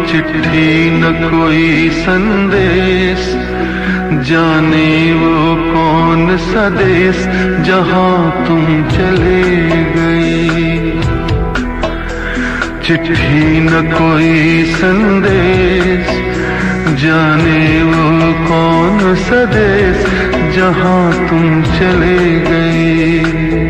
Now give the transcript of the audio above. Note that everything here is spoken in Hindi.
चिट्ठी न कोई संदेश, जाने वो कौन सा देश जहां तुम चले गई। चिट्ठी न कोई संदेश, जाने वो कौन सा देश जहां तुम चले गई।